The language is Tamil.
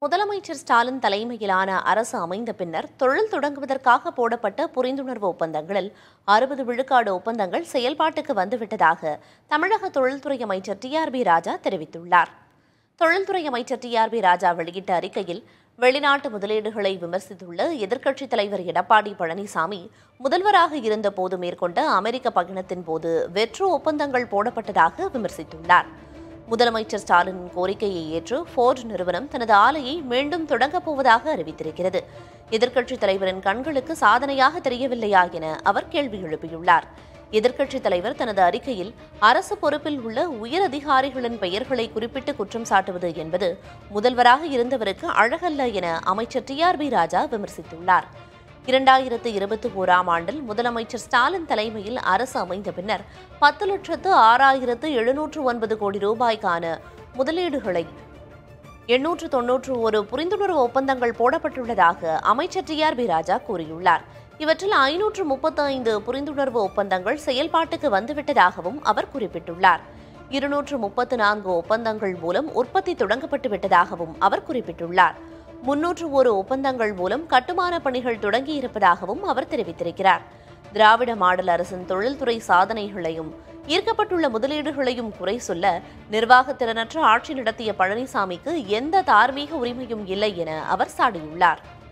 முதலமைச்சர் ஸ்டாலின் தலைமையிலான அரசு அமைந்த பின்னர் தொழில் தொடங்குவதற்காக போடப்பட்ட புரிந்துணர்வு ஒப்பந்தங்களில் 60 விழுக்காடு ஒப்பந்தங்கள் செயல்பாட்டுக்கு வந்துவிட்டதாக தமிழக தொழில்துறை அமைச்சர் டிஆர்பி ராஜா தெரிவித்துள்ளார். தொழில்துறை அமைச்சர் டிஆர்பி ராஜா வெளியிட்ட அறிக்கையில், வெளிநாட்டு முதலீடுகளை விமர்சித்துள்ள எதிர்க்கட்சித் தலைவர் எடப்பாடி பழனிசாமி முதல்வராக இருந்தபோது மேற்கொண்ட அமெரிக்க பயணத்தின் போது வெற்று ஒப்பந்தங்கள் போடப்பட்டதாக விமர்சித்துள்ளார். முதலமைச்சர் ஸ்டாலினின் கோரிக்கையை ஏற்று ஃபோர்டு நிறுவனம் தனது ஆலையை மீண்டும் தொடங்கப் போவதாக அறிவித்திருக்கிறது. எதிர்க்கட்சித் தலைவரின் கண்களுக்கு சாதனையாக தெரியவில்லையா என அவர் கேள்வி எழுப்பியுள்ளார். எதிர்க்கட்சித் தலைவர் தனது அறிக்கையில் அரசு பொறுப்பில் உள்ள உயர் அதிகாரிகளின் பெயர்களை குறிப்பிட்டு குற்றம் சாட்டுவது என்பது முதல்வராக இருந்தவருக்கு அழகல்ல என அமைச்சர் டிஆர்பி ராஜா விமர்சித்துள்ளார். 2021ஆம் ஆண்டில் முதலமைச்சர் ஸ்டாலின் தலைமையில் அரசு அமைந்த பின்னர் 10,06,709 கோடி ரூபாய்க்கான முதலீடுகளை 891 புரிந்துணர்வு ஒப்பந்தங்கள் போடப்பட்டுள்ளதாக அமைச்சர் டிஆர்பி ராஜா கூறியுள்ளார். இவற்றில் 535 புரிந்துணர்வு ஒப்பந்தங்கள் செயல்பாட்டுக்கு வந்துவிட்டதாகவும் அவர் குறிப்பிட்டுள்ளார். 234 ஒப்பந்தங்கள் மூலம் உற்பத்தி தொடங்கப்பட்டு விட்டதாகவும் அவர் குறிப்பிட்டுள்ளார். 301 ஒப்பந்தங்கள் மூலம் கட்டுமான பணிகள் தொடங்கியிருப்பதாகவும் அவர் தெரிவித்திருக்கிறார். திராவிட மாடல் அரசின் தொழில்துறை சாதனைகளையும் ஈர்க்கப்பட்டுள்ள முதலீடுகளையும் குறை சொல்ல நிர்வாகத்திறனற்ற ஆட்சி நடத்திய பழனிசாமிக்கு எந்த தார்மீக உரிமையும் இல்லை என அவர் சாடியுள்ளார்.